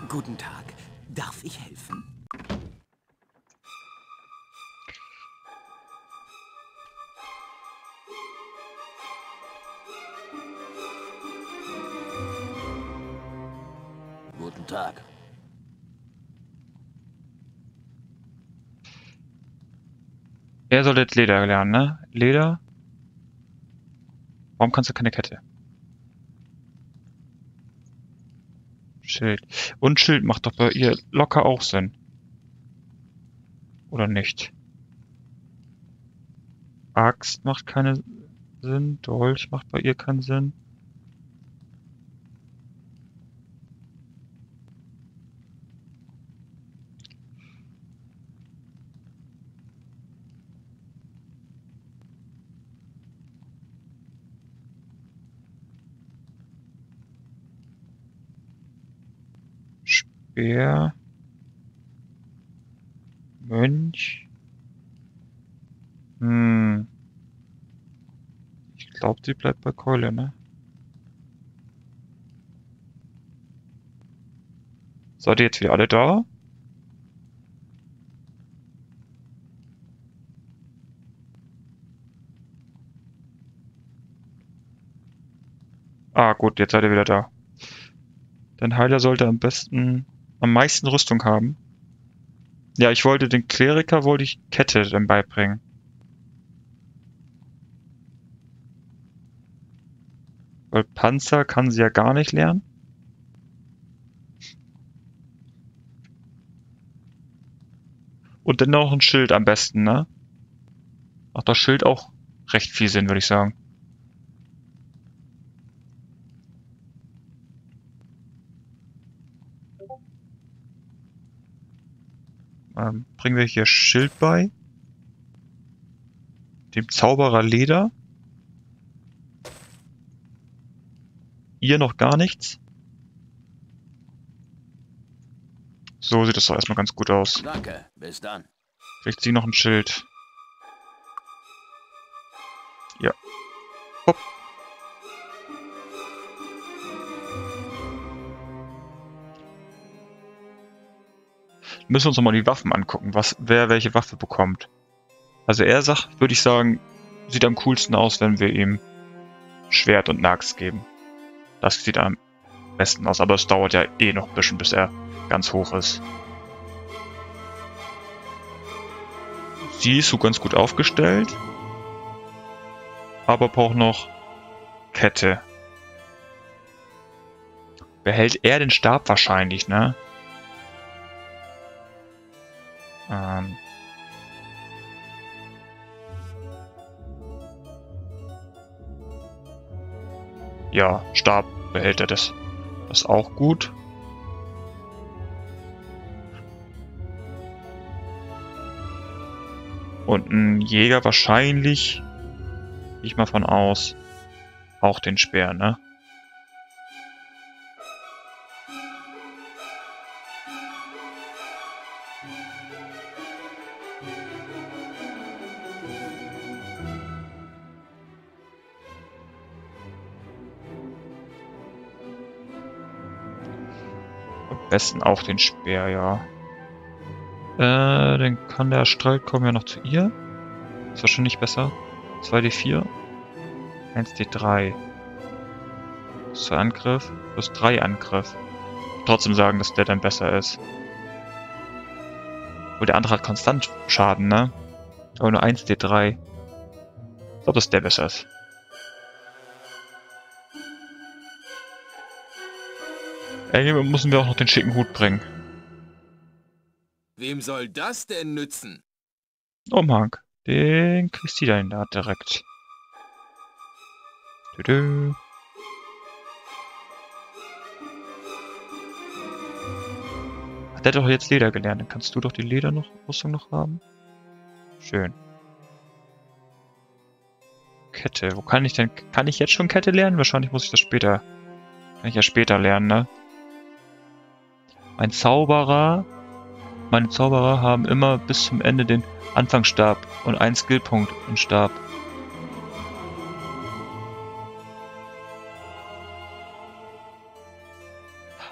Guten Tag. Darf ich helfen? Guten Tag. Er soll jetzt Leder lernen, ne? Leder? Warum kannst du keine Kette? Schild. Und Schild macht doch bei ihr locker auch Sinn. Oder nicht? Axt macht keinen Sinn. Dolch macht bei ihr keinen Sinn. Speer. Mönch. Ich glaube, sie bleibt bei Keule, ne? Seid ihr jetzt wieder alle da? Ah, gut, jetzt seid ihr wieder da. Dein Heiler sollte am meisten Rüstung haben. Ja, ich wollte den Kleriker, Kette dann beibringen. Weil Panzer kann sie ja gar nicht lernen. Und dann noch ein Schild am besten, ne? Macht das Schild auch recht viel Sinn, würde ich sagen. Bringen wir hier Schild bei. Dem Zauberer Leder. Ihr noch gar nichts. So sieht das doch erstmal ganz gut aus. Danke, bis dann. Kriegt sie noch ein Schild. Ja. Hopp. Müssen wir uns nochmal die Waffen angucken, wer welche Waffe bekommt. Also er sagt, würde ich sagen, sieht am coolsten aus, wenn wir ihm Schwert und Axt geben. Das sieht am besten aus, aber es dauert ja eh noch ein bisschen, bis er ganz hoch ist. Sie ist so ganz gut aufgestellt, aber braucht noch Kette. Behält er den Stab wahrscheinlich, ne? Ja, Stab behält er das. Das ist auch gut. Und ein Jäger wahrscheinlich, gehe ich mal von aus, auch den Speer, ne? Am besten auch den Speer, ja. Dann kann der Streitkolben ja noch zu ihr. Ist wahrscheinlich besser. 2d4. 1d3. Plus 2 Angriff. Plus 3 Angriff. Trotzdem sagen, dass der dann besser ist. Und der andere hat konstant Schaden, ne? Aber nur 1d3. Ich glaube, dass der besser ist. Irgendwie müssen wir auch noch den schicken Hut bringen. Wem soll das denn nützen? Umhang. Den kriegst du dann da direkt. Tüdü. Hat der doch jetzt Leder gelernt. Dann kannst du doch die Rüstung noch haben. Schön. Kette. Wo kann ich denn... Kann ich jetzt schon Kette lernen? Wahrscheinlich muss ich das später... Kann ich ja später lernen, ne? Meine Zauberer haben immer bis zum Ende den Anfangsstab und einen Skillpunkt im Stab.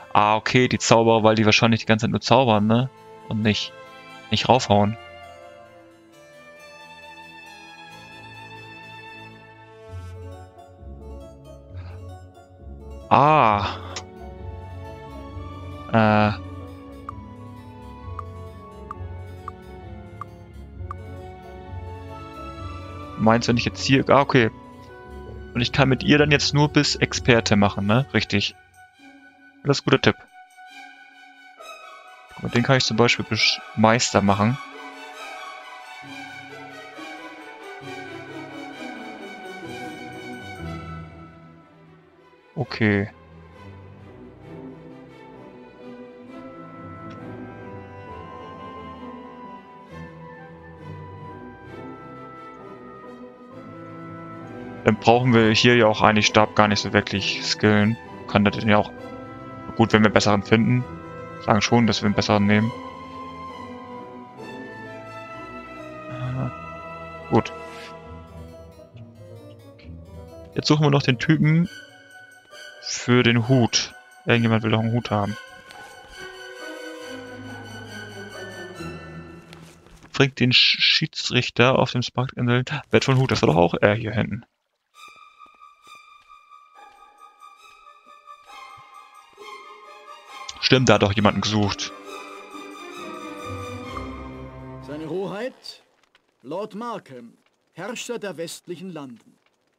Ah, okay, die Zauberer, weil die wahrscheinlich die ganze Zeit nur zaubern, ne? Und nicht raufhauen. Ah. Meinst du, wenn ich jetzt hier... Ah, okay. Und ich kann mit ihr dann jetzt nur bis Experte machen, ne? Richtig. Das ist ein guter Tipp. Und den kann ich zum Beispiel bis Meister machen. Okay. Dann brauchen wir hier ja auch eigentlich Stab gar nicht so wirklich skillen. Kann das denn ja auch... Gut, wenn wir einen besseren finden. Sagen schon, dass wir einen besseren nehmen. Gut. Jetzt suchen wir noch den Typen für den Hut. Irgendjemand will doch einen Hut haben. Bringt den Schiedsrichter auf dem Sparkelinsel. Wertvollen Hut, das war doch auch er hier hinten. Stimmt, da hat doch jemanden gesucht. Seine Hoheit, Lord Markham, Herrscher der westlichen Landen.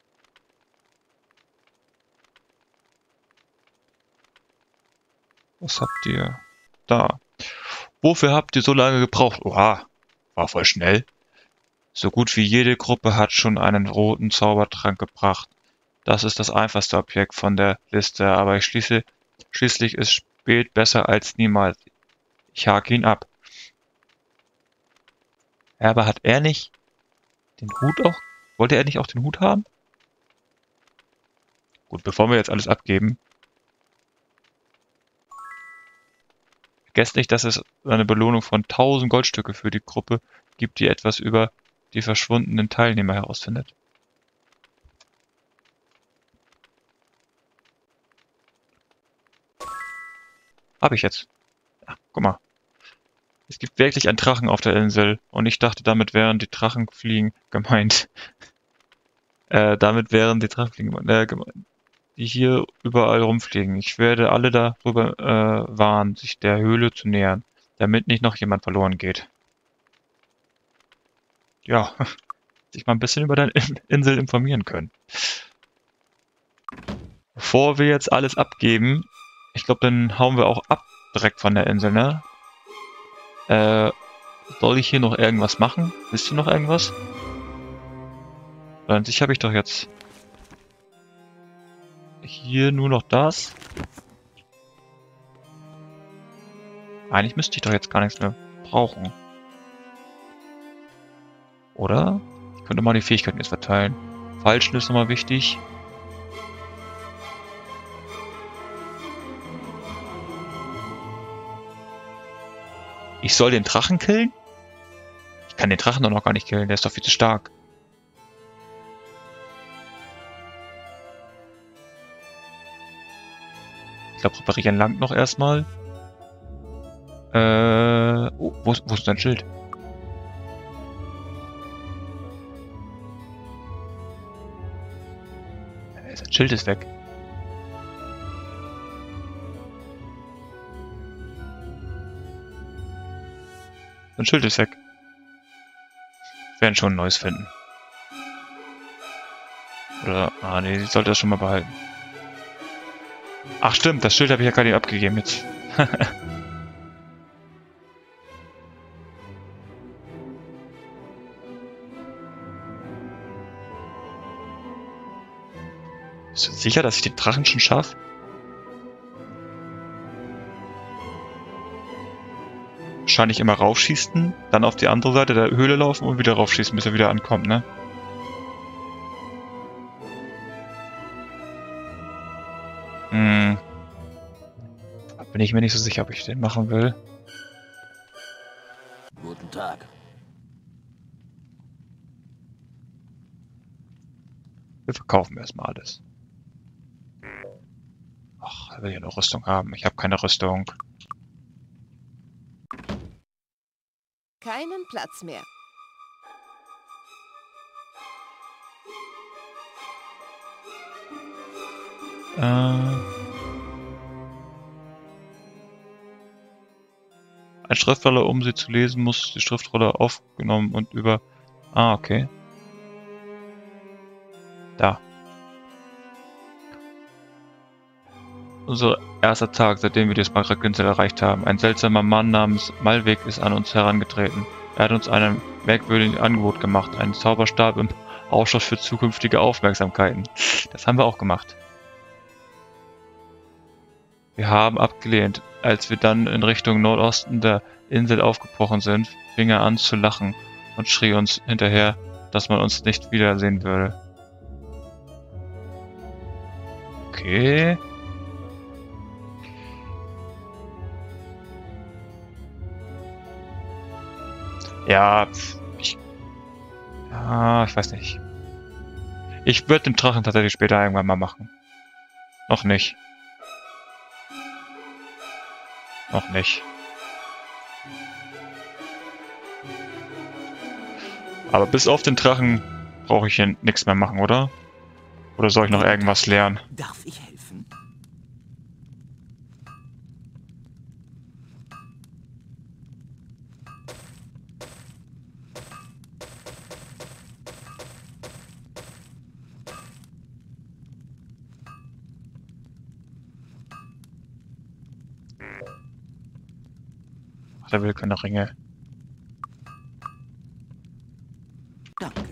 Was habt ihr da? Wofür habt ihr so lange gebraucht? Oha, war voll schnell. So gut wie jede Gruppe hat schon einen roten Zaubertrank gebracht. Das ist das einfachste Objekt von der Liste, aber schließlich ist spät besser als niemals. Ich hake ihn ab. Ja, aber hat er nicht den Hut auch? Wollte er nicht auch den Hut haben? Gut, bevor wir jetzt alles abgeben. Vergesst nicht, dass es eine Belohnung von 1000 Goldstücke für die Gruppe gibt, die etwas über die verschwundenen Teilnehmer herausfindet. Hab ich jetzt. Ja, guck mal. Es gibt wirklich einen Drachen auf der Insel und ich dachte, damit wären die Drachenfliegen gemeint. Damit wären die Drachenfliegen gemeint, die hier überall rumfliegen. Ich werde alle darüber warnen, sich der Höhle zu nähern, damit nicht noch jemand verloren geht. Ja, sich mal ein bisschen über deine Insel informieren können. Bevor wir jetzt alles abgeben, ich glaube, dann hauen wir auch ab direkt von der Insel, ne? Soll ich hier noch irgendwas machen? Wisst ihr noch irgendwas? An sich habe ich doch jetzt hier nur noch das. Eigentlich müsste ich doch jetzt gar nichts mehr brauchen. Oder? Ich könnte mal die Fähigkeiten jetzt verteilen. Falschen ist nochmal wichtig. Ich soll den Drachen killen? Ich kann den Drachen doch noch gar nicht killen, der ist doch viel zu stark. Ich glaube, reparieren langt noch erstmal. Oh, wo ist dein Schild? Sein Schild ist weg. Sein Schild ist weg. Wir werden schon ein neues finden. Oder, nee, ich sollte das schon mal behalten. Ach stimmt, das Schild habe ich ja gerade abgegeben jetzt. Bist du sicher, dass ich den Drachen schon schaffe? Wahrscheinlich immer raufschießen, dann auf die andere Seite der Höhle laufen und wieder raufschießen, bis er wieder ankommt, ne? Da bin ich mir nicht so sicher, ob ich den machen will. Guten Tag. Wir verkaufen erstmal alles. Ach, Er will ja eine Rüstung haben. Ich habe keine Rüstung. Keinen Platz mehr. Ein Schriftrolle, um sie zu lesen, muss die Schriftrolle aufgenommen und über... Ah, okay. Da. Unser erster Tag, seitdem wir die Smaragdinsel erreicht haben. Ein seltsamer Mann namens Malvik ist an uns herangetreten. Er hat uns ein merkwürdiges Angebot gemacht. Einen Zauberstab im Ausschuss für zukünftige Aufmerksamkeiten. Das haben wir auch gemacht. Wir haben abgelehnt. Als wir dann in Richtung Nordosten der Insel aufgebrochen sind, fing er an zu lachen und schrie uns hinterher, dass man uns nicht wiedersehen würde. Okay. Ja, ich weiß nicht. Ich würde den Drachen tatsächlich später irgendwann mal machen. Noch nicht. Noch nicht. Aber bis auf den Drachen brauche ich hier nichts mehr machen, oder? Oder soll ich noch irgendwas lernen? Darf ich helfen? Ach, der will keine Ringe. Danke.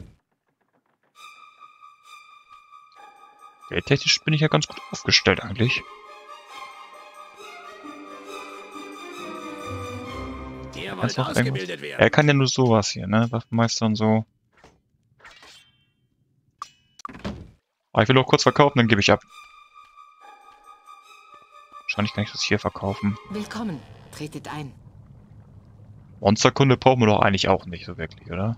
Geldtechnisch bin ich ja ganz gut aufgestellt eigentlich. Ihr Kannst wollt noch ausgebildet irgendwas? werden. Er kann ja nur sowas hier, ne? Waffenmeister und so. Aber ich will auch kurz verkaufen, dann gebe ich ab. Wahrscheinlich kann ich das hier verkaufen. Willkommen. Tretet ein. Monsterkunde brauchen wir doch eigentlich auch nicht so wirklich, oder?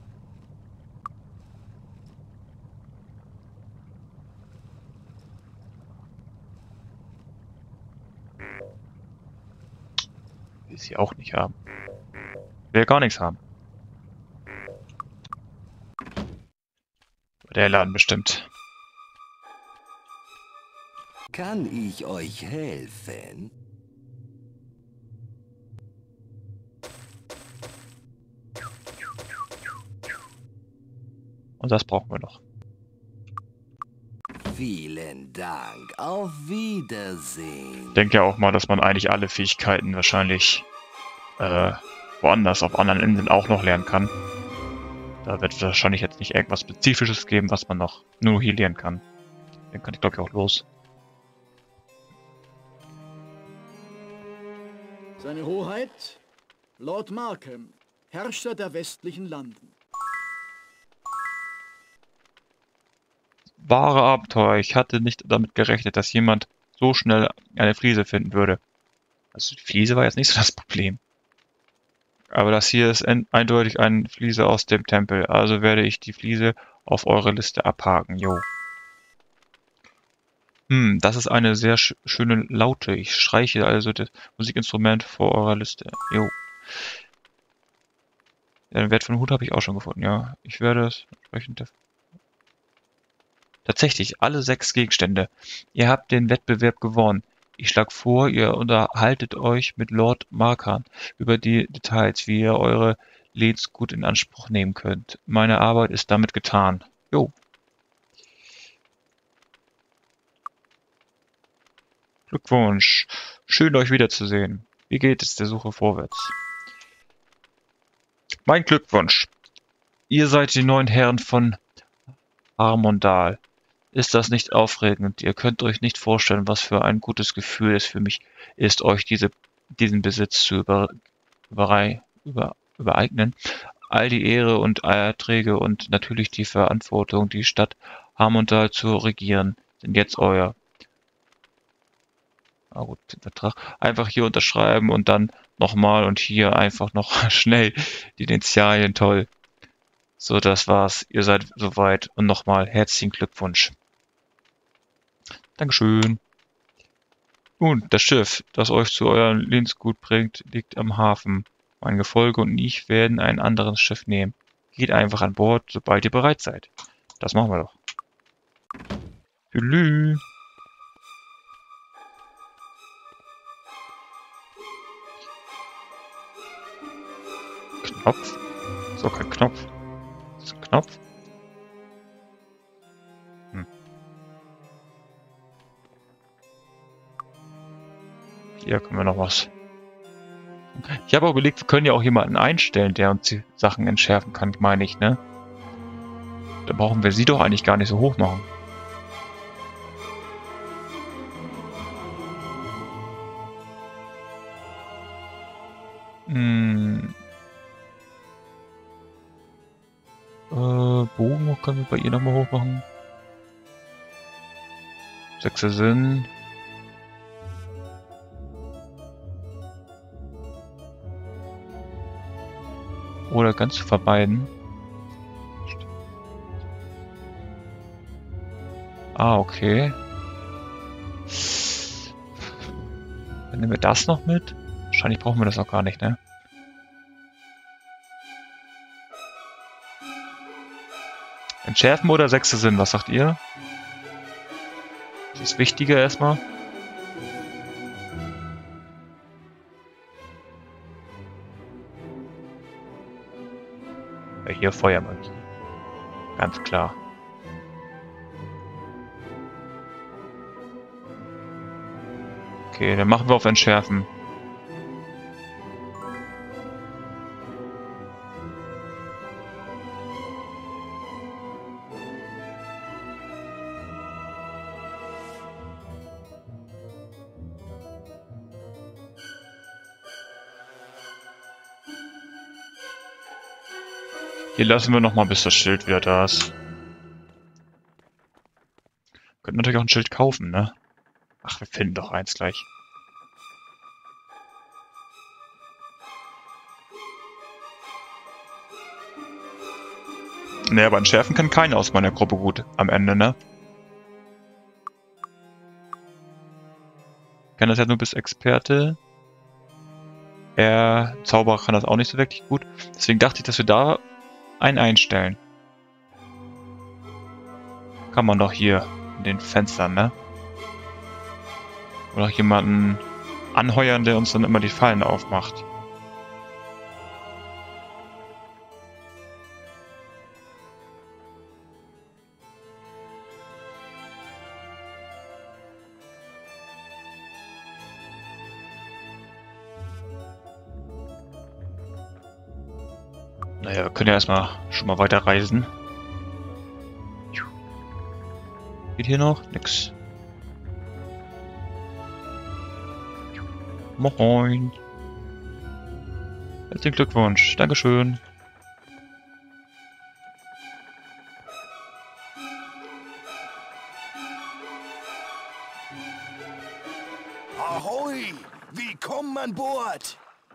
Will sie auch nicht haben. Will gar nichts haben. Der Laden bestimmt. Kann ich euch helfen? Und das brauchen wir noch. Vielen Dank. Auf Wiedersehen. Ich denke ja auch mal, dass man eigentlich alle Fähigkeiten wahrscheinlich woanders auf anderen Inseln auch noch lernen kann. Da wird es wahrscheinlich jetzt nicht irgendwas Spezifisches geben, was man noch nur hier lernen kann. Dann kann ich glaube ich auch los. Seine Hoheit, Lord Markham, Herrscher der westlichen Landen. Wahre Abenteuer. Ich hatte nicht damit gerechnet, dass jemand so schnell eine Fliese finden würde. Also die Fliese war jetzt nicht so das Problem. Aber das hier ist eindeutig eine Fliese aus dem Tempel. Also werde ich die Fliese auf eure Liste abhaken. Jo. Das ist eine sehr schöne Laute. Ich streiche also das Musikinstrument vor eurer Liste. Jo. Ja, den Wert von Hut habe ich auch schon gefunden, ja. Ich werde es entsprechend... Tatsächlich, alle 6 Gegenstände. Ihr habt den Wettbewerb gewonnen. Ich schlage vor, ihr unterhaltet euch mit Lord Markham über die Details, wie ihr eure Leads gut in Anspruch nehmen könnt. Meine Arbeit ist damit getan. Jo. Glückwunsch. Schön, euch wiederzusehen. Wie geht es der Suche vorwärts? Mein Glückwunsch. Ihr seid die neuen Herren von Armondal. Ist das nicht aufregend? Ihr könnt euch nicht vorstellen, was für ein gutes Gefühl es für mich ist, euch diesen Besitz zu übereignen. All die Ehre und Erträge und natürlich die Verantwortung, die Stadt Armondal zu regieren, sind jetzt euer. Na gut, den Vertrag. Einfach hier unterschreiben und dann nochmal und hier einfach noch schnell die Initialien. Toll. So, das war's. Ihr seid soweit. Und nochmal herzlichen Glückwunsch. Dankeschön. Nun, das Schiff, das euch zu eurem Lebensgut bringt, liegt am Hafen. Mein Gefolge und ich werden ein anderes Schiff nehmen. Geht einfach an Bord, sobald ihr bereit seid. Das machen wir doch. Tschüss. Knopf. So, kein Knopf. Das ist ein Knopf. Hier können wir noch was. Ich habe auch überlegt, wir können ja auch jemanden einstellen, der uns die Sachen entschärfen kann, meine ich, ne? Da brauchen wir sie doch eigentlich gar nicht so hoch machen. Bogen können wir bei ihr nochmal hoch machen. 6 Sinn. Oder ganz vermeiden. Ah, okay. Dann nehmen wir das noch mit. Wahrscheinlich brauchen wir das auch gar nicht, ne? Entschärfen oder 6. Sinn, was sagt ihr? Das ist wichtiger erstmal. Ja, hier Feuermagie. Ganz klar. Okay, dann machen wir auf Entschärfen. Hier lassen wir nochmal, bis das Schild wieder da ist. Könnten natürlich auch ein Schild kaufen, ne? Ach, wir finden doch eins gleich. Ne, aber entschärfen kann keiner aus meiner Gruppe gut am Ende, ne? Ich kann das ja nur bis Experte. Zauberer kann das auch nicht so wirklich gut. Deswegen dachte ich, dass wir da einen einstellen. Kann man doch hier in den Fenstern, ne? Oder auch jemanden anheuern, der uns dann immer die Fallen aufmacht. Naja, wir können ja erstmal schon mal weiter reisen. Geht hier noch? Nix. Moin. Herzlichen Glückwunsch. Dankeschön. Ahoi! Willkommen an Bord!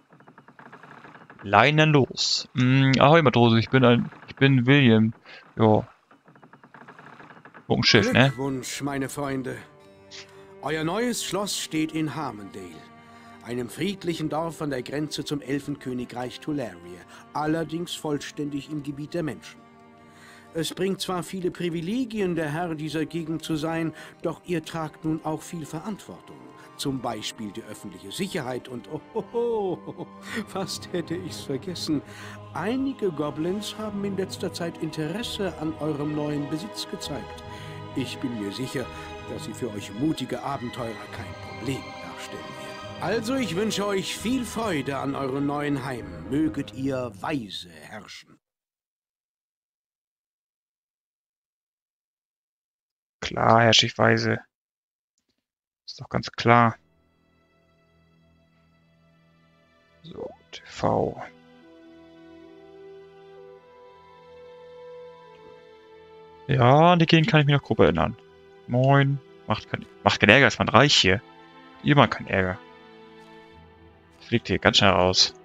Leinen los. Ahoi Matrose, ich bin William. Jo. Ein Schiff, ne? Glückwunsch, meine Freunde. Euer neues Schloss steht in Harmondale, einem friedlichen Dorf an der Grenze zum Elfenkönigreich Tularia, allerdings vollständig im Gebiet der Menschen. Es bringt zwar viele Privilegien, der Herr dieser Gegend zu sein, doch ihr tragt nun auch viel Verantwortung. Zum Beispiel die öffentliche Sicherheit und fast hätte ich's vergessen. Einige Goblins haben in letzter Zeit Interesse an eurem neuen Besitz gezeigt. Ich bin mir sicher, dass sie für euch mutige Abenteurer kein Problem darstellen werden. Also, ich wünsche euch viel Freude an eurem neuen Heim. Möget ihr weise herrschen. Klar, herrsche ich weise. Ist doch ganz klar. So, TV. Ja, an die Gegend kann ich mich noch grob erinnern. Moin. Macht keinen Ärger, ist man reich hier. Immer kein Ärger. Fliegt hier ganz schnell raus.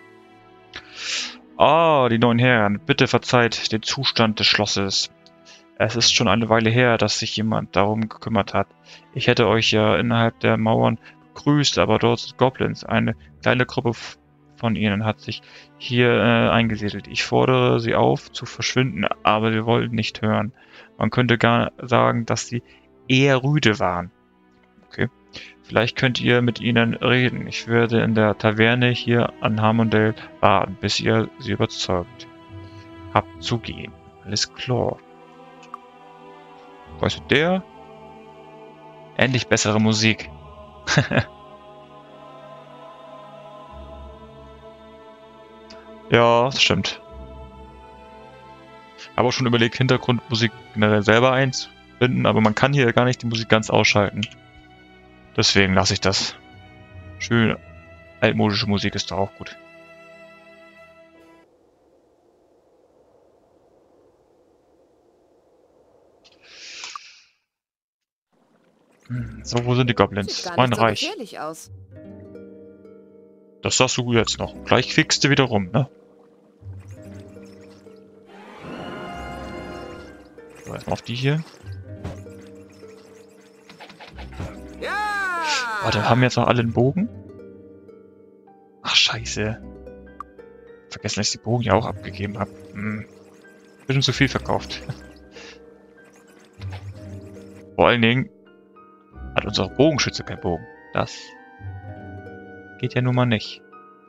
Ah, die neuen Herren. Bitte verzeiht den Zustand des Schlosses. Es ist schon eine Weile her, dass sich jemand darum gekümmert hat. Ich hätte euch ja innerhalb der Mauern begrüßt, aber dort sind Goblins. Eine kleine Gruppe von ihnen hat sich hier eingesiedelt. Ich fordere sie auf, zu verschwinden, aber sie wollten nicht hören. Man könnte gar sagen, dass sie eher rüde waren. Okay. Vielleicht könnt ihr mit ihnen reden. Ich werde in der Taverne hier an Harmondale warten, bis ihr sie überzeugt habt zu gehen. Alles klar. Was ist der? Endlich bessere Musik. Ja, das stimmt. Habe auch schon überlegt, Hintergrundmusik generell selber einzubinden, aber man kann hier gar nicht die Musik ganz ausschalten. Deswegen lasse ich das. Schön altmodische Musik ist doch auch gut. So, wo sind die Goblins? Sieht gar Mein nicht so Reich. gefährlich aus. Das sagst du jetzt noch. Gleich kriegst du wieder rum, ne? So, erstmal auf die hier. Ja! Warte, haben jetzt noch alle einen Bogen? Ach, scheiße. Vergessen, dass ich die Bogen ja auch abgegeben habe. Bisschen zu viel verkauft. Vor allen Dingen hat unser Bogenschütze keinen Bogen. Das geht ja nun mal nicht.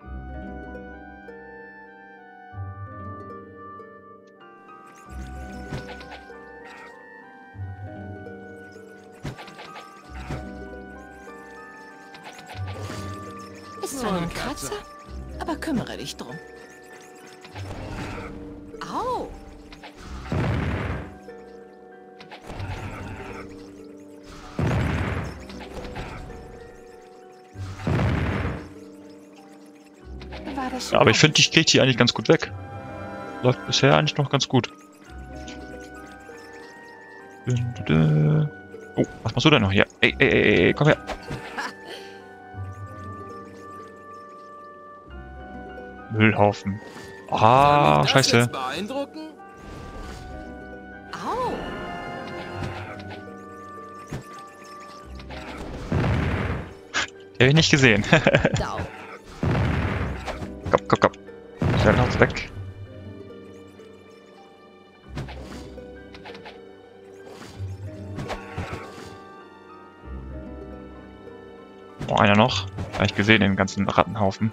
Ist zwar nur ein Kratzer, aber kümmere dich drum. Au! War das Ja, aber ich finde, ich kriege die eigentlich ganz gut weg. Läuft bisher eigentlich noch ganz gut. Oh, was machst du denn noch hier? Ey, komm her. Müllhaufen. Ah, scheiße. Beeindrucken? Au! Den hab ich nicht gesehen. Dau. Komm. Schnell raus, weg. Oh, einer noch. Habe ich gesehen, den ganzen Rattenhaufen.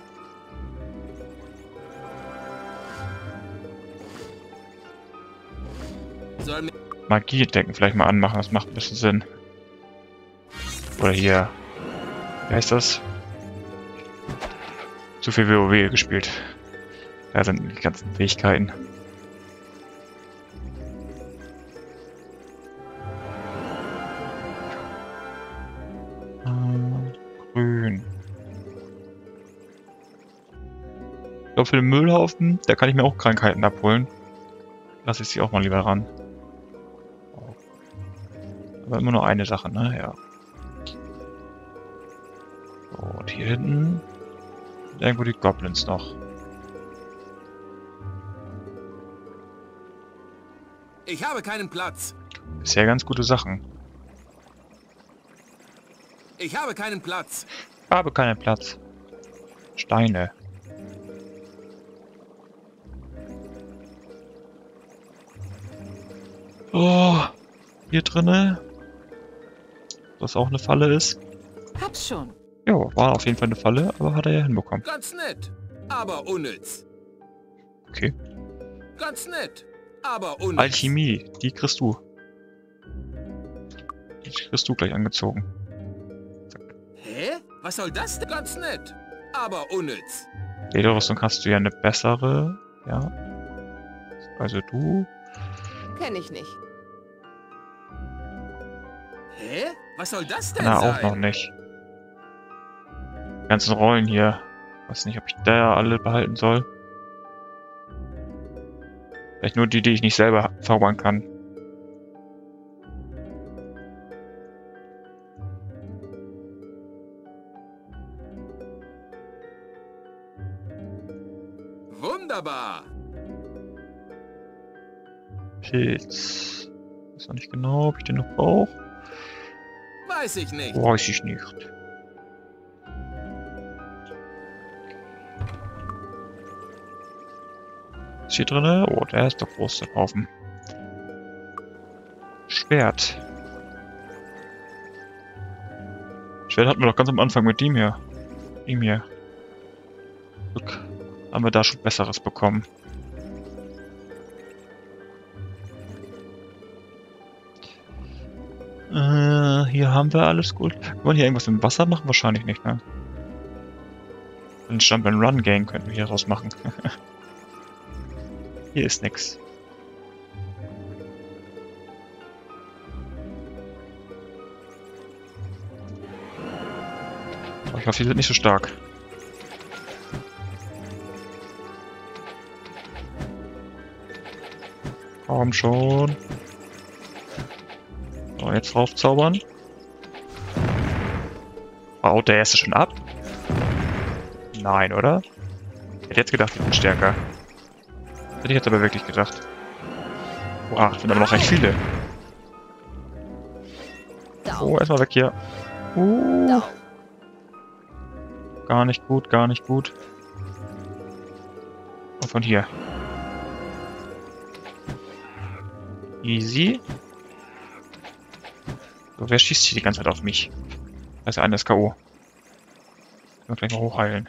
Soll mir Magie entdecken vielleicht mal anmachen, das macht ein bisschen Sinn. Oder hier. Wie heißt das? Zu viel WoW gespielt. Da sind die ganzen Fähigkeiten. Grün. Ich glaube, für den Müllhaufen, da kann ich mir auch Krankheiten abholen. Lass ich sie auch mal lieber ran. Aber immer nur eine Sache, ne? Ja. So, und hier hinten sind irgendwo die Goblins noch. Ich habe keinen Platz. Bisher ganz gute Sachen. Ich habe keinen Platz. Habe keinen Platz. Steine. Oh, hier drinne. Was auch eine Falle ist. Hab's schon. Jo, war auf jeden Fall eine Falle, aber hat er ja hinbekommen. Ganz nett, aber unnütz. Okay. Ganz nett, aber unnütz. Alchemie, die kriegst du. Die kriegst du gleich angezogen. Hä? Was soll das denn? Ganz nett, aber unnütz. Lederrüstung hast du ja eine bessere. Ja. Also du. Kenn ich nicht. Hä? Was soll das denn Na, sein? auch noch nicht. Die ganzen Rollen hier. Weiß nicht, ob ich da alle behalten soll. Vielleicht nur die, die ich nicht selber zaubern kann. Wunderbar. Pilz. Ist noch nicht genau, ob ich den noch brauche. Weiß ich nicht. Weiß ich nicht. Ist hier drinne? Oh, der ist doch groß, der Haufen. Schwert. Schwert hatten wir doch ganz am Anfang mit dem hier. Ihm hier. Glück. Haben wir da schon Besseres bekommen. Hier haben wir alles gut. Kann man hier irgendwas im Wasser machen? Wahrscheinlich nicht, ne? Einen Jump and Run Game könnten wir hier raus machen. Hier ist nix. Aber ich hoffe, die sind nicht so stark. Komm schon. So, jetzt raufzaubern. Baut der erste schon ab? Nein, oder? Ich hätte jetzt gedacht, die sind stärker. Hätte ich jetzt aber wirklich gedacht. Boah, sind aber noch recht viele. Oh, erstmal weg hier. Gar nicht gut, gar nicht gut. Und von hier. Easy. So, wer schießt hier die ganze Zeit auf mich? Da ist ja einer K.O. Können wir gleich mal hochheilen.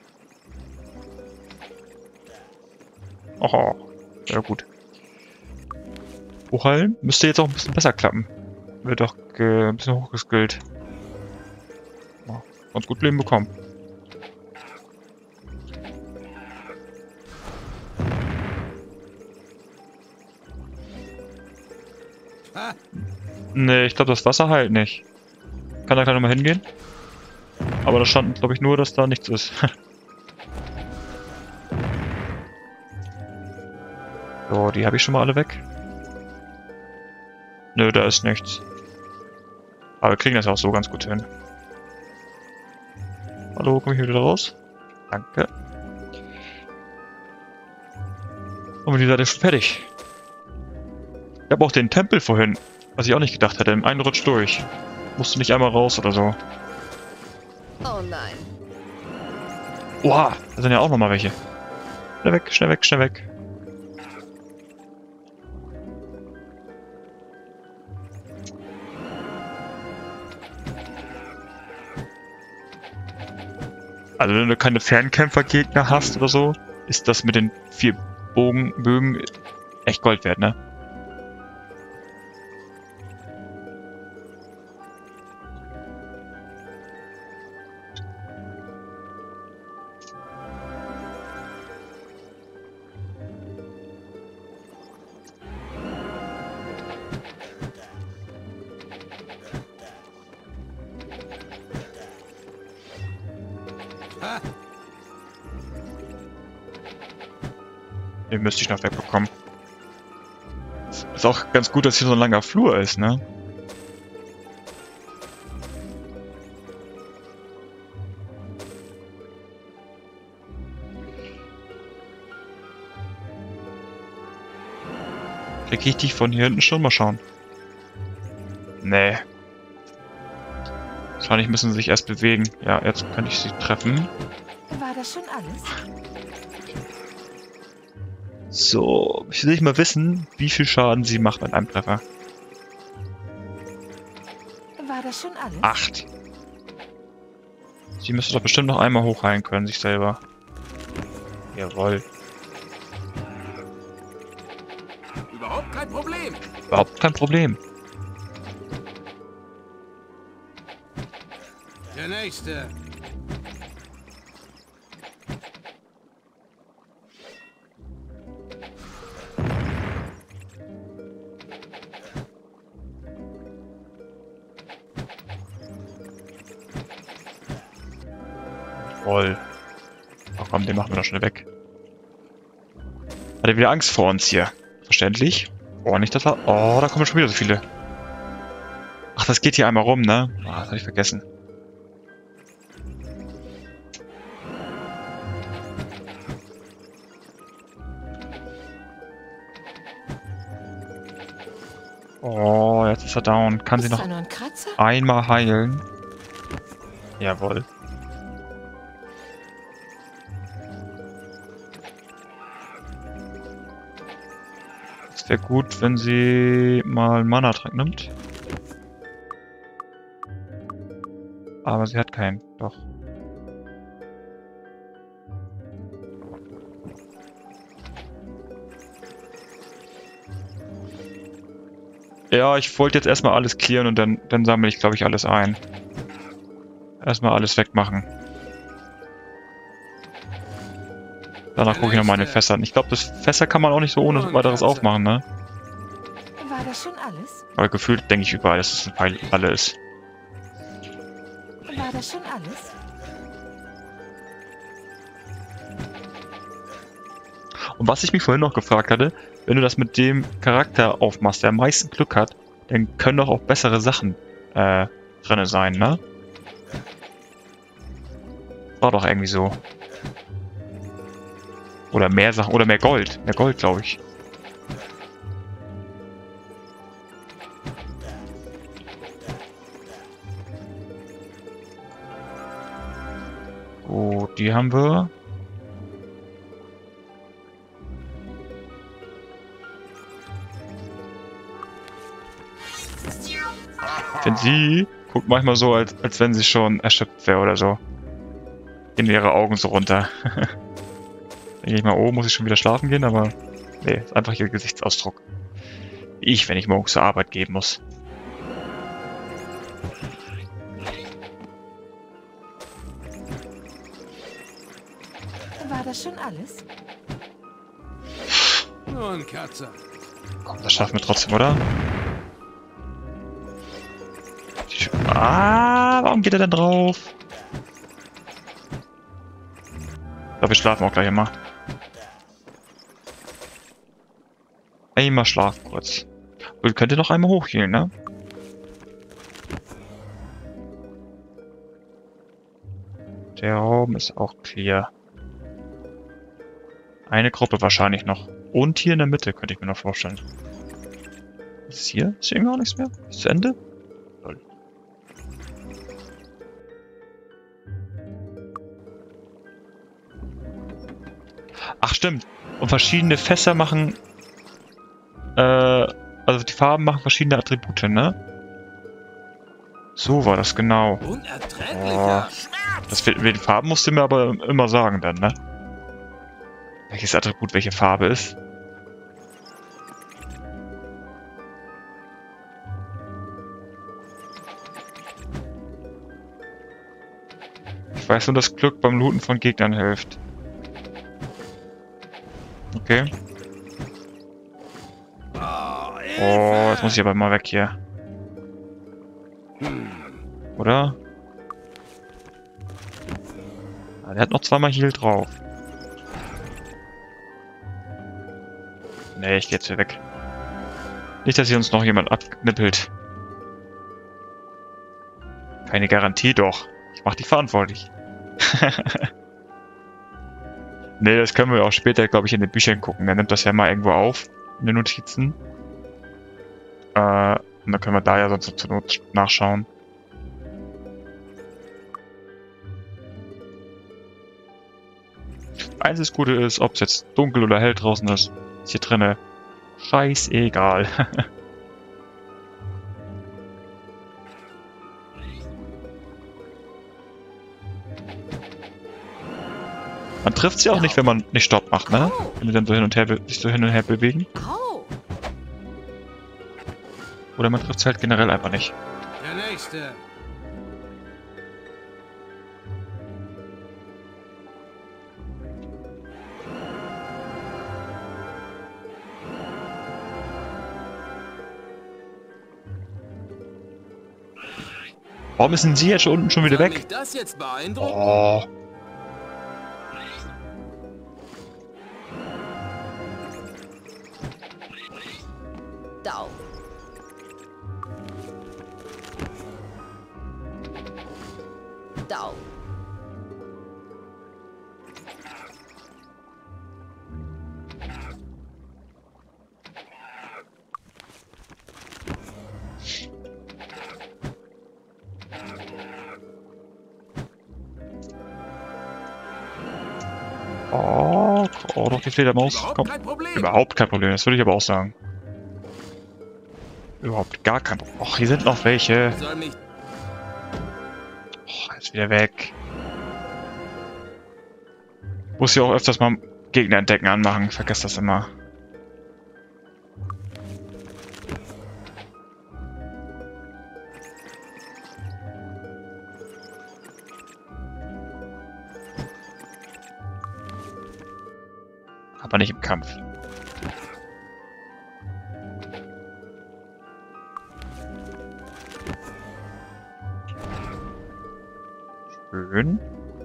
Oh, ja gut. Hochheilen müsste jetzt auch ein bisschen besser klappen. Wird doch ein bisschen hochgeskillt. Oh, ganz gut Leben bekommen. Nee, ich glaube, das Wasser heilt nicht. Kann da gleich nochmal hingehen? Aber da stand, glaube ich, nur, dass da nichts ist. So, die habe ich schon mal alle weg. Nö, da ist nichts. Aber wir kriegen das auch so ganz gut hin. Hallo, komme ich hier wieder raus? Danke. Und die Seite ist fertig. Ich habe auch den Tempel vorhin, was ich auch nicht gedacht hätte, im einen Rutsch durch. Musste nicht einmal raus oder so. Oh nein. Oha, da sind ja auch nochmal welche. Schnell weg, schnell weg, schnell weg. Also wenn du keine Fernkämpfergegner hast oder so, ist das mit den 4 Bögen echt Gold wert, ne? Den müsste ich noch wegbekommen. Ist auch ganz gut, dass hier so ein langer Flur ist, ne? Kriege ich die von hier hinten schon? Mal schauen. Nee. Wahrscheinlich müssen sie sich erst bewegen. Ja, jetzt kann ich sie treffen. War das schon alles? So, ich will nicht mal wissen, wie viel Schaden sie macht mit einem Treffer. War das schon alles? 8. Sie müsste doch bestimmt noch einmal hochheilen können, sich selber. Jawohl. Überhaupt kein Problem. Überhaupt kein Problem. Der nächste. Jawohl. Ach komm, den machen wir doch schnell weg. Hat er wieder Angst vor uns hier? Verständlich. Oh, nicht das war... Oh, da kommen schon wieder so viele. Ach, das geht hier einmal rum, ne? Ah, das habe ich vergessen. Oh, jetzt ist er down. Kann sie Ist noch da nur ein Kratzer? einmal heilen? Jawohl. Es wäre gut, wenn sie mal einen Mana-Trank nimmt. Aber sie hat keinen. Doch. Ja, ich wollte jetzt erstmal alles clearen und dann sammle ich, glaube ich, alles ein. Erstmal alles wegmachen. Danach gucke ich nochmal in den Fässern. Ich glaube, das Fässer kann man auch nicht so ohne weiteres aufmachen, ne? War das schon alles? Aber gefühlt denke ich überall, dass es ein Pfeil alle ist. War das schon alles? Und was ich mich vorhin noch gefragt hatte, wenn du das mit dem Charakter aufmachst, der am meisten Glück hat, dann können doch auch bessere Sachen drin sein, ne? War doch irgendwie so. Oder mehr Sachen, oder mehr Gold. Mehr Gold, glaube ich. Gut, die haben wir. Denn sie guckt manchmal so, als wenn sie schon erschöpft wäre oder so. In ihre Augen so runter. Denke ich mal, oh, muss ich schon wieder schlafen gehen, aber nee, ist einfach ihr Gesichtsausdruck. Ich, wenn ich morgens zur Arbeit gehen muss. War das schon alles? Nur ein Katze. Komm, das schaffen wir trotzdem, oder? Ah, warum geht er denn drauf? Ich glaube, wir schlafen auch gleich immer. Einmal schlafen kurz. Und könnt ihr noch einmal hochgehen, ne? Der Raum ist auch clear. Eine Gruppe wahrscheinlich noch. Und hier in der Mitte könnte ich mir noch vorstellen. Was ist hier? Ist hier irgendwie auch nichts mehr? Ist zu Ende? Lol. Ach stimmt. Und verschiedene Fässer machen... also die Farben machen verschiedene Attribute, ne? So war das genau. Unerträglicher Das mit den Farben musst du mir aber immer sagen dann, ne? Welches Attribut welche Farbe ist. Ich weiß nur, dass Glück beim Looten von Gegnern hilft. Okay. Oh, jetzt muss ich aber mal weg hier. Oder? Ah, der hat noch zweimal Heal drauf. Nee, ich geh jetzt hier weg. Nicht, dass hier uns noch jemand abknippelt. Keine Garantie doch. Ich mach dich verantwortlich. Nee, das können wir auch später, glaube ich, in den Büchern gucken. Er nimmt das ja mal irgendwo auf, in den Notizen. Und dann können wir da ja sonst zur Not nachschauen. Einziges Gute ist, ob es jetzt dunkel oder hell draußen ist hier drinne scheißegal. Man trifft sie auch nicht, wenn man nicht Stopp macht, ne? Wenn die dann so hin und her sich so hin und her bewegen. Au! Oder man trifft sie halt generell einfach nicht. Der nächste. Warum ist denn sie jetzt unten schon wieder Soll weg? mich das jetzt beeindrucken? Oh. Dau. Dau. Oh, doch die Fledermaus. Überhaupt Komm. kein Problem. Überhaupt kein Problem, das würde ich aber auch sagen. Überhaupt gar kein Problem. Och, hier sind noch welche. Soll mich... Oh, jetzt wieder weg. Muss ja auch öfters mal Gegner entdecken anmachen. Ich vergesse das immer. Aber nicht im Kampf. Schön.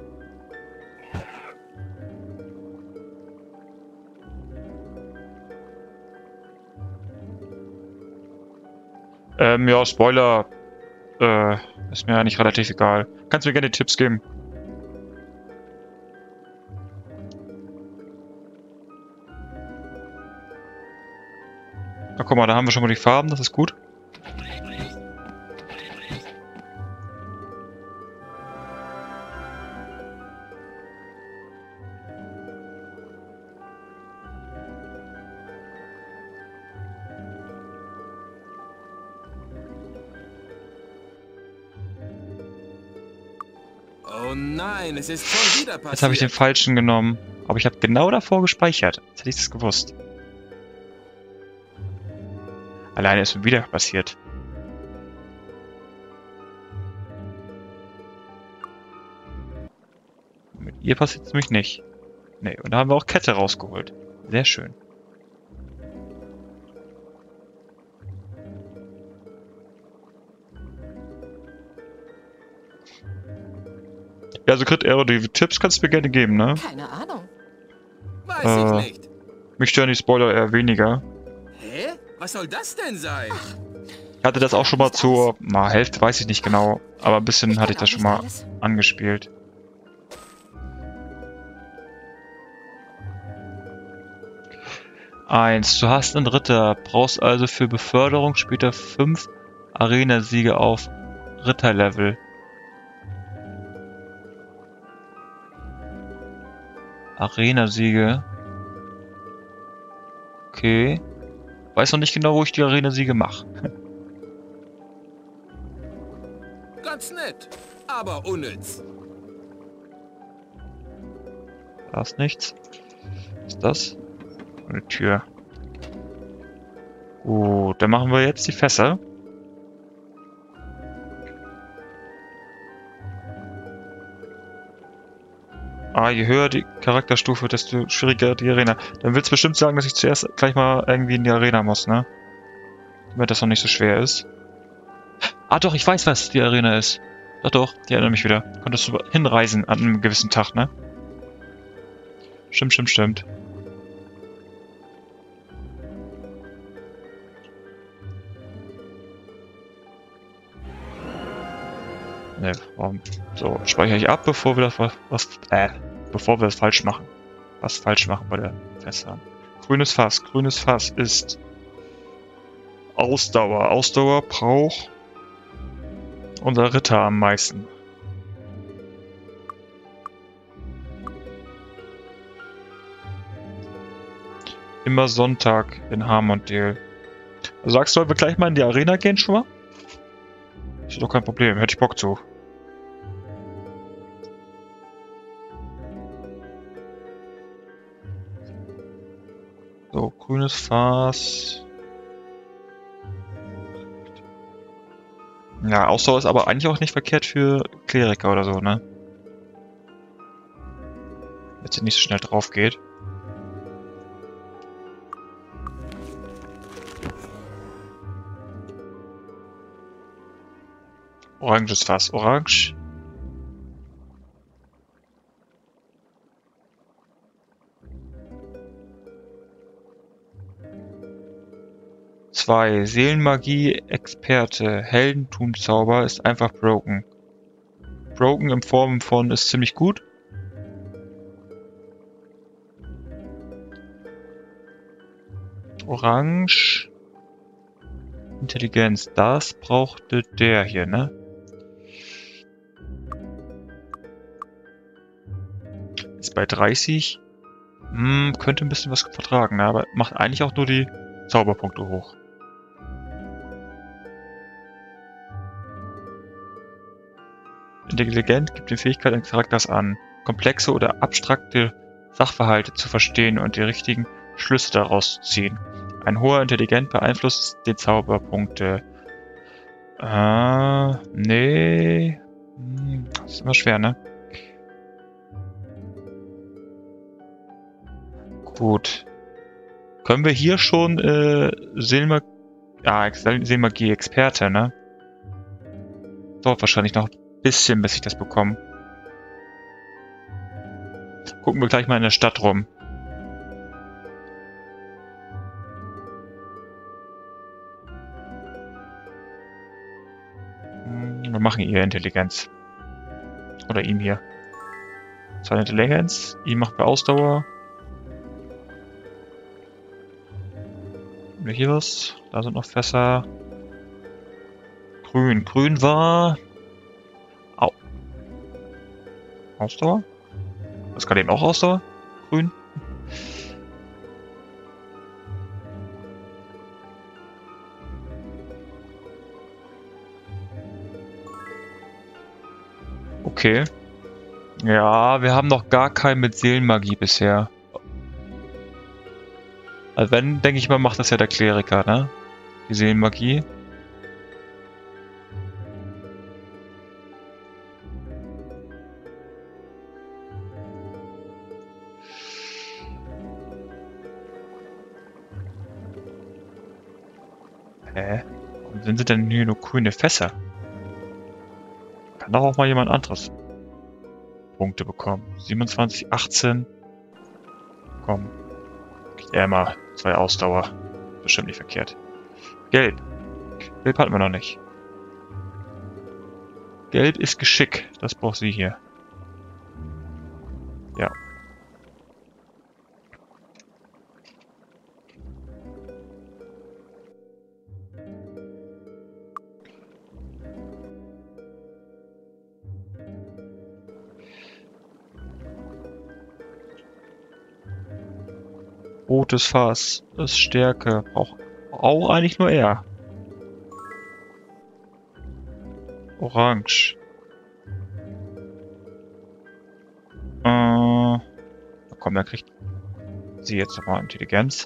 Ja, Spoiler. Ist mir eigentlich relativ egal. Kannst mir gerne Tipps geben. Na, guck mal, da haben wir schon mal die Farben, das ist gut. Oh nein, es ist schon wieder passiert. Jetzt habe ich den falschen genommen. Aber ich habe genau davor gespeichert. Jetzt hätte ich es gewusst. Alleine ist mir wieder passiert. Mit ihr passiert es nämlich nicht. Nee, und da haben wir auch Kette rausgeholt. Sehr schön. Ja, also Crit Aero, die Tipps kannst du mir gerne geben, ne? Keine Ahnung. Weiß ich nicht. Mich stören die Spoiler eher weniger. Hä? Was soll das denn sein? Ich hatte das auch schon mal zur Hälfte, weiß ich nicht genau, aber ein bisschen hatte ich das schon mal angespielt. Eins, du hast einen Ritter, brauchst also für Beförderung später 5 Arena-Siege auf Ritterlevel. Arena-Siege. Okay. Weiß noch nicht genau, wo ich die Arena-Siege mache. Ganz nett, aber unnütz. Da ist nichts. Was ist das? Eine Tür. Dann machen wir jetzt die Fässer. Je höher die Charakterstufe, desto schwieriger die Arena. Dann willst du bestimmt sagen, dass ich zuerst gleich mal irgendwie in die Arena muss, ne? Damit das noch nicht so schwer ist. Doch, ich weiß, was die Arena ist. Doch, die erinnert mich wieder. Konntest du hinreisen an einem gewissen Tag, ne? Stimmt. Ne, warum? So, speichere ich ab, bevor wir das bevor wir das falsch machen. Was falsch machen bei der Fässer. Grünes Fass. Grünes Fass ist Ausdauer. Ausdauer braucht unser Ritter am meisten. Immer Sonntag in Harmondale. Also sagst du, sollen wir gleich mal in die Arena gehen schon mal? Ist doch kein Problem, hätte ich Bock zu. So, grünes Fass. Ja, Ausdauer ist aber eigentlich auch nicht verkehrt für Kleriker oder so, ne? Wenn sie nicht so schnell drauf geht. Oranges Fass. Orange. Zwei. Seelenmagie, Experte. Heldentumzauber ist einfach broken. Broken in Form von ist ziemlich gut. Orange. Intelligenz. Das brauchte der hier, ne? Ist bei 30. Könnte ein bisschen was vertragen, ne? Aber macht eigentlich auch nur die Zauberpunkte hoch. Intelligent gibt die Fähigkeit eines Charakters an, komplexe oder abstrakte Sachverhalte zu verstehen und die richtigen Schlüsse daraus zu ziehen. Ein hoher Intelligent beeinflusst die Zauberpunkte. Nee. Das ist immer schwer, ne? Gut. Können wir hier schon Seelmagie-Experte, ne? Dauert wahrscheinlich noch ein bisschen, bis ich das bekomme. Gucken wir gleich mal in der Stadt rum. Wir machen ihr Intelligenz. Oder ihm hier. 2 Intelligenz. Ihm machen wir Ausdauer. Haben wir hier was? Da sind noch Fässer. Grün. Grün war... Au. Ausdauer? Das kann eben auch Ausdauer? Grün? Okay. Ja, wir haben noch gar keinen mit Seelenmagie bisher. Also wenn, denke ich mal, macht das ja der Kleriker, ne? Die Seelenmagie. Hä? Warum sind denn hier nur grüne Fässer? Kann doch auch mal jemand anderes Punkte bekommen. 27, 18. Komm. Kriegt er mal 2 Ausdauer. Bestimmt nicht verkehrt. Gelb. Gelb hatten wir noch nicht. Gelb ist Geschick. Das braucht sie hier. Ja. Rotes Fass ist Stärke. Braucht auch eigentlich nur er. Orange. Komm, da kriegt sie jetzt nochmal Intelligenz.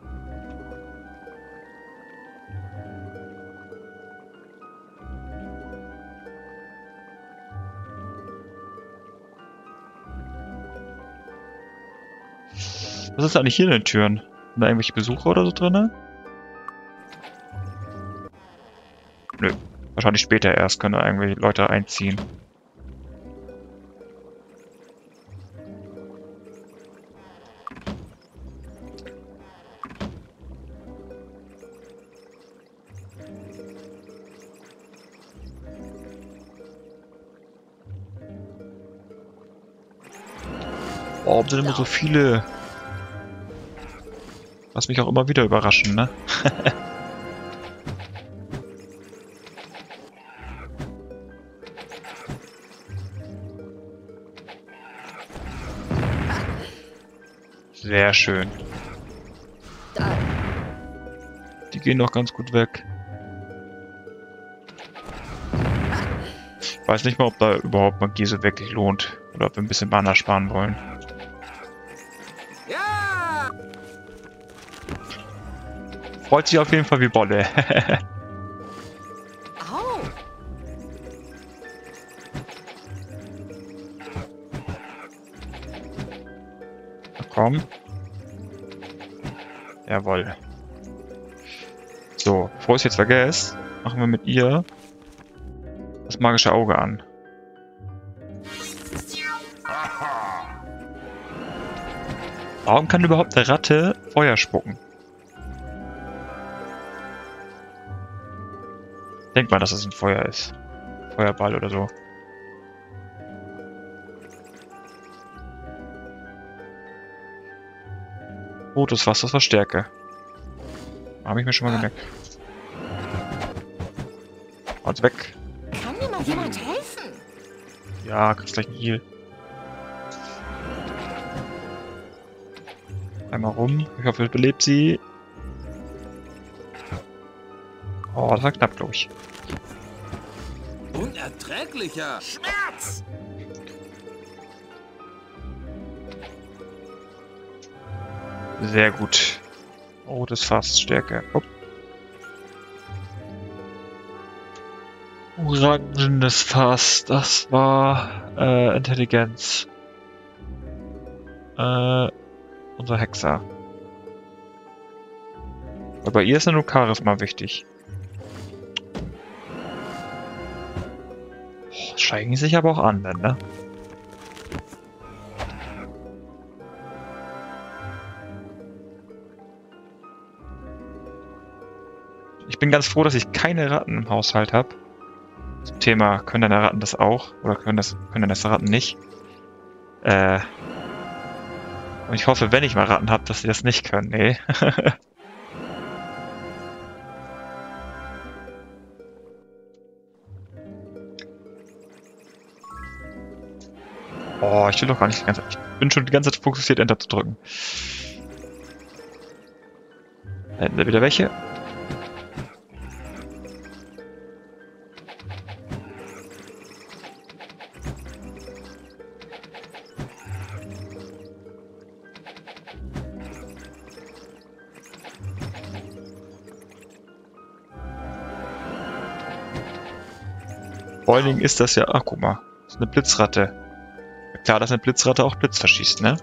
Was ist eigentlich hier in den Türen? Sind da irgendwelche Besucher oder so drin? Nö. Wahrscheinlich später erst können da irgendwelche Leute einziehen. Warum sind immer so viele? Was mich auch immer wieder überraschen, ne? Sehr schön. Die gehen noch ganz gut weg. Ich weiß nicht mal, ob da überhaupt Magie so wirklich lohnt. Oder ob wir ein bisschen Mana sparen wollen. Ja! Freut sich auf jeden Fall wie Bolle. Au! Komm. Jawohl. So, bevor ich es jetzt vergesse, machen wir mit ihr das magische Auge an. Warum kann überhaupt eine Ratte Feuer spucken? Denk mal, dass es ein Feuer ist. Feuerball oder so. Rotes Fass, das war Stärke. Habe ich mir schon mal gemerkt. Haut's weg. Kann mir mal jemand helfen? Ja, kriegst gleich einen Heal. Einmal rum. Ich hoffe, es belebt sie. Oh, das war knapp, glaube ich. Unerträglicher Schmerz! Sehr gut. Rotes Fass, Stärke. Hopp. Orangenes Fass, das war Intelligenz. Unser Hexer. Aber bei ihr ist ja nur Charisma wichtig. Oh, steigen sich aber auch an, ne? Ich bin ganz froh, dass ich keine Ratten im Haushalt habe. Zum Thema, können deine Ratten das auch? Oder können das Ratten nicht? Und ich hoffe, wenn ich mal Ratten habe, dass sie das nicht können. Nee. Oh, ich will doch gar nicht die ganze Zeit. Ich bin schon die ganze Zeit fokussiert, Enter zu drücken. Da hinten sind wieder welche. Vor allen Dingen ist das ja... Ach, guck mal. Das ist eine Blitzratte. Klar, dass eine Blitzratte auch Blitz verschießt, ne?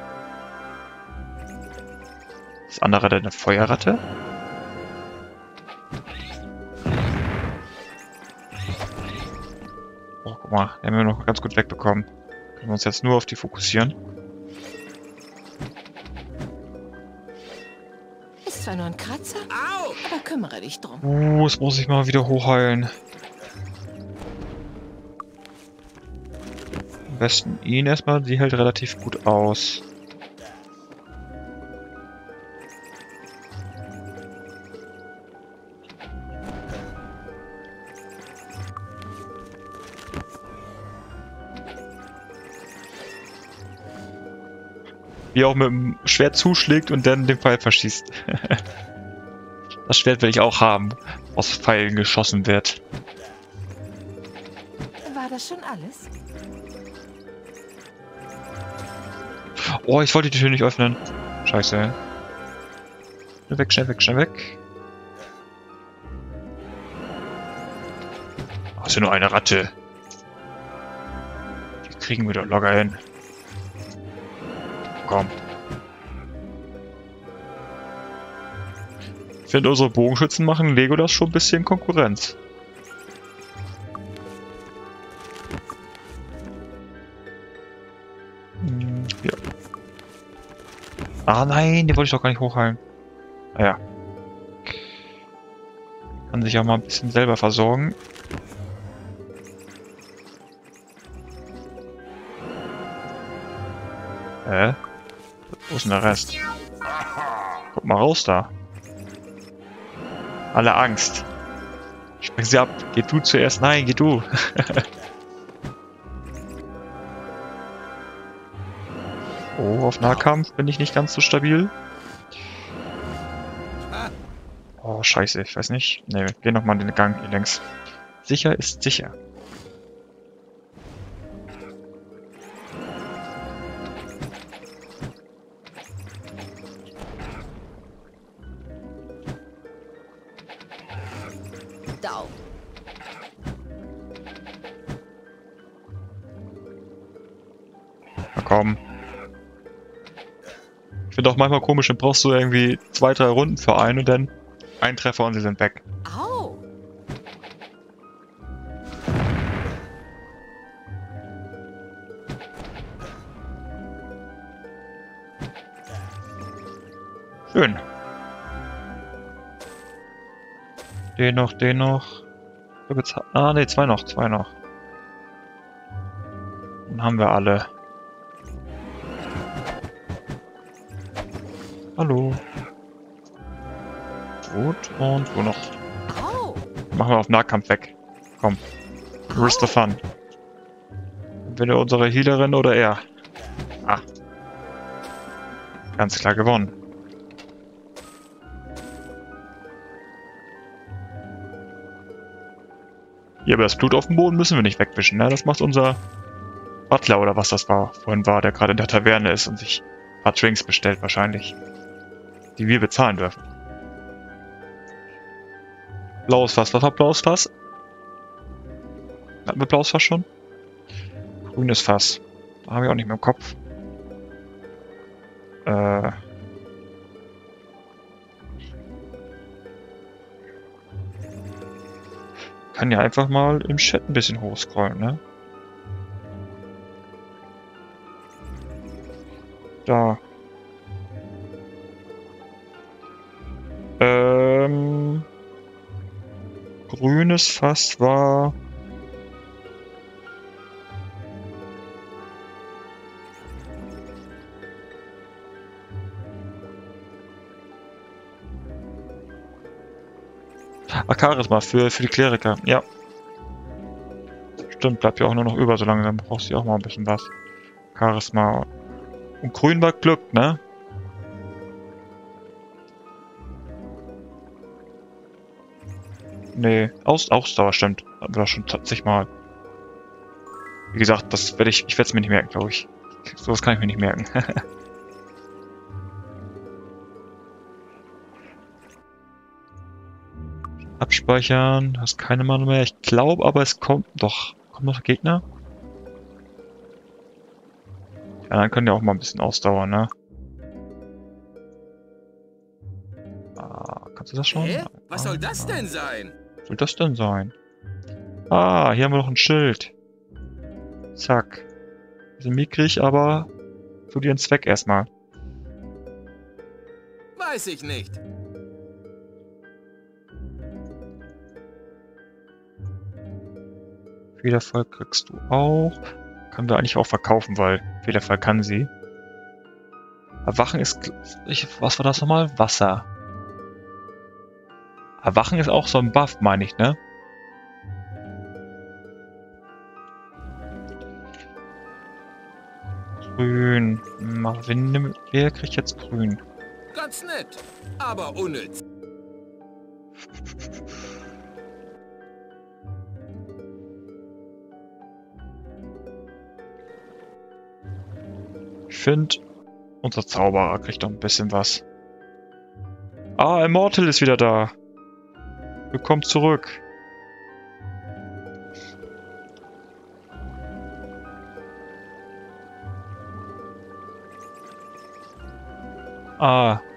Das andere dann eine Feuerratte. Oh, guck mal. Den haben wir noch ganz gut wegbekommen. Können wir uns jetzt nur auf die fokussieren. Ist zwar nur ein Kratzer, Au! aber kümmere dich drum. Jetzt muss ich mal wieder hochheilen. Am besten ihn erstmal. Sie hält relativ gut aus. Wie auch mit dem Schwert zuschlägt und dann den Pfeil verschießt. Das Schwert will ich auch haben, aus Pfeilen geschossen wird. War das schon alles? Oh, ich wollte die Tür nicht öffnen. Scheiße. Schnell weg, schnell weg, schnell weg. Oh, ist ja nur eine Ratte. Die kriegen wir doch locker hin. Komm. Ich finde, unsere Bogenschützen machen Legolas schon ein bisschen Konkurrenz. Ja. Ah nein, die wollte ich doch gar nicht hochheilen. Naja. Kann sich auch mal ein bisschen selber versorgen. Wo ist denn der Rest? Guck mal raus da. Alle Angst. Spreng sie ab. Geh du zuerst. Nein, geh du. Oh, auf Nahkampf bin ich nicht ganz so stabil. Oh, scheiße. Ich weiß nicht. Ne, wir gehen nochmal in den Gang hier längs. Sicher ist sicher. Komm. Ich finde auch manchmal komisch, dann brauchst du irgendwie 2, 3 Runden für einen und dann ein Treffer und sie sind weg. Au! Schön. Den noch, den noch. Ah, ne, 2 noch, 2 noch. Dann haben wir alle. Hallo. Gut, und wo noch? Au! Machen wir auf Nahkampf weg. Komm. Where's the fun? Entweder unsere Healerin oder er. Ah. Ganz klar gewonnen. Hier, aber das Blut auf dem Boden müssen wir nicht wegwischen, ne? Das macht unser Butler oder was das vorhin war, der gerade in der Taverne ist und sich ein paar Drinks bestellt wahrscheinlich. Die wir bezahlen dürfen. Blaues Fass. Was war blaues Fass? Hatten wir blaues Fass schon? Grünes Fass. Da habe ich auch nicht mehr im Kopf. Kann ja einfach mal im Chat ein bisschen hochscrollen, ne? Da. Grünes Fass war... Ach, Charisma für die Kleriker, ja. Stimmt, bleibt ja auch nur noch über, so langsam brauchst du auch mal ein bisschen was. Charisma. Und grün war Glück, ne? Nee, Ausdauer stimmt. Hatten wir doch schon tatsächlich mal. Wie gesagt, das werde ich werde es mir nicht merken, glaube ich. Sowas kann ich mir nicht merken. Abspeichern, hast keine Mana mehr. Ich glaube aber, es kommt doch. Kommt noch Gegner? Ja, dann können die auch mal ein bisschen ausdauern, ne? Ah, kannst du das schon? Hä? Was soll das denn sein? Was soll das denn sein? Ah, hier haben wir noch ein Schild. Zack. Bisschen mickrig, aber für ihren Zweck erstmal. Weiß ich nicht. Fehlerfall kriegst du auch. Können wir eigentlich auch verkaufen, weil Fehlerfall kann sie. Erwachen ist... was war das nochmal? Wasser. Erwachen ist auch so ein Buff, meine ich, ne? Grün. Wer kriegt jetzt grün? Ganz nett, aber unnütz. Ich finde, unser Zauberer kriegt doch ein bisschen was. Ah, Immortal ist wieder da. Willkommen zurück. Ah.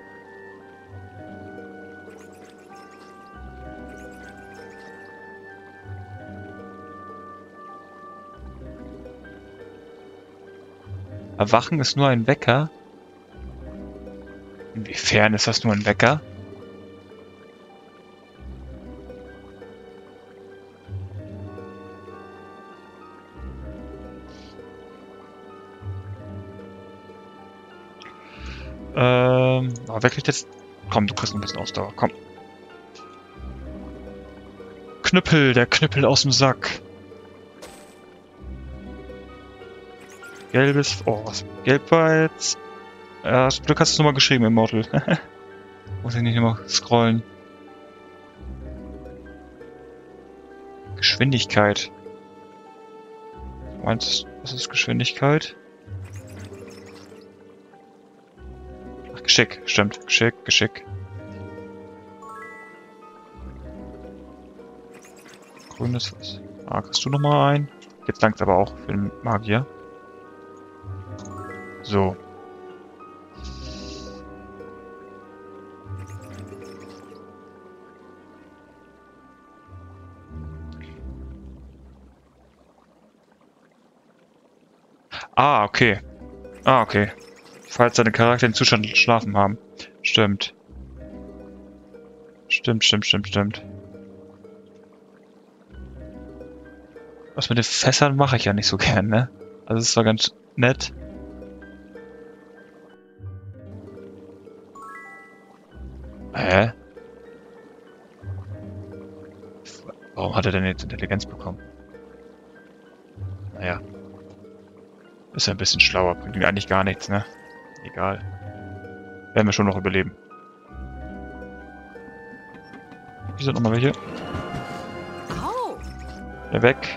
Erwachen ist nur ein Wecker? Inwiefern ist das nur ein Wecker? Aber wer kriegt jetzt... Komm, du kriegst ein bisschen Ausdauer, komm. Knüppel, der Knüppel aus dem Sack. Gelbes... Oh, was? Gelb war jetzt... Ja, zum Glück hast du es nochmal geschrieben, Immortal. Muss ich nicht immer scrollen. Geschwindigkeit. Du meinst, was ist Geschwindigkeit? Ach, Geschick, stimmt. Geschick. Grünes was. Ah, kriegst du nochmal ein? Jetzt langt aber auch für den Magier. So. Ah, okay. Falls seine Charakter den Zustand schlafen haben. Stimmt. Was mit den Fässern mache ich ja nicht so gern, ne? Also es war ganz nett. Hä? Warum hat er denn jetzt Intelligenz bekommen? Naja. Ist ja ein bisschen schlauer, bringt ihm eigentlich gar nichts, ne? Egal. Werden wir schon noch überleben. Hier sind nochmal welche. Au! Der weg.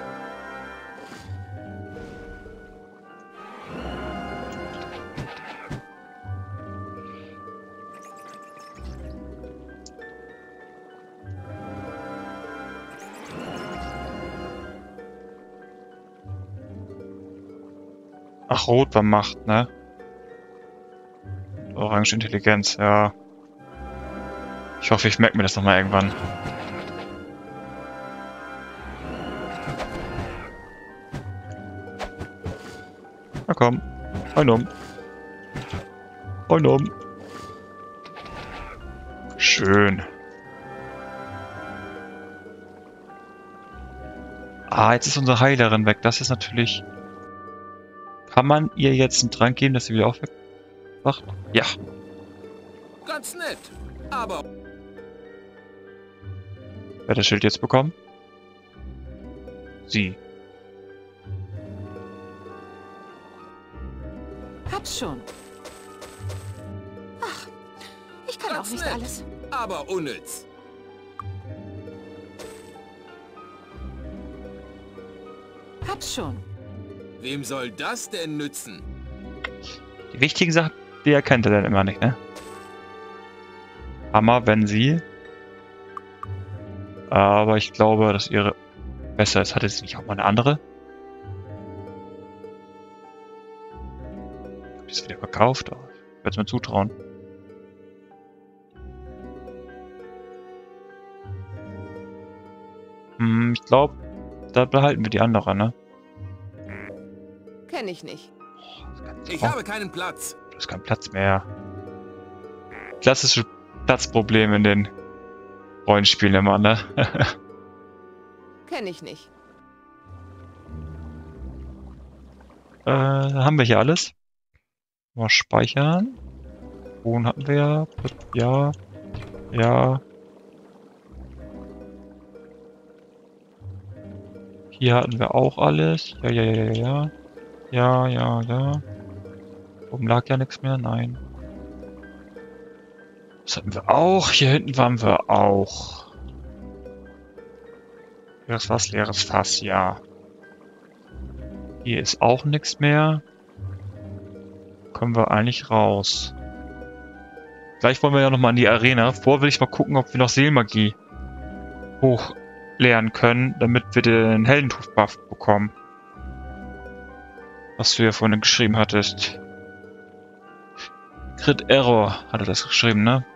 Ach, Rot war Macht, ne? Orange Intelligenz, ja. Ich hoffe, ich merke mir das nochmal irgendwann. Na komm. Ein um. Ein um. Schön. Ah, jetzt ist unsere Heilerin weg. Das ist natürlich... Kann man ihr jetzt einen Trank geben, dass sie wieder aufwacht? Ja. Ganz nett. Aber Wer hat das Schild jetzt bekommen? Sie. Hab's schon. Ach, ich kann Ganz auch nicht nett. alles. aber unnütz. Hab's schon. Wem soll das denn nützen? Die wichtigen Sachen, die erkennt er dann immer nicht, ne? Hammer, wenn sie. Aber ich glaube, dass ihre besser ist. Hatte sie nicht auch mal eine andere? Hab ich es wieder verkauft? Oh, ich werde es mir zutrauen. Ich glaube, da behalten wir die andere, ne? Kenn ich nicht. Ich habe keinen Platz. Da ist kein Platz mehr. Klassische Platzprobleme in den Rollenspielen immer, ne? Kenn ich nicht. Haben wir hier alles? Mal speichern. Ton hatten wir ja. Ja. Ja. Hier hatten wir auch alles. Ja, ja, ja, ja, ja. Ja, ja, ja. Oben lag ja nichts mehr, nein. Das hatten wir auch. Hier hinten waren wir auch. Leeres Fass, leeres Fass, ja. Hier ist auch nichts mehr. Kommen wir eigentlich raus. Gleich wollen wir ja nochmal in die Arena. Vorher will ich mal gucken, ob wir noch Seelenmagie hochleeren können, damit wir den Heldentuf-Buff bekommen. Was du ja vorhin geschrieben hattest. Crit Error hatte das geschrieben, ne?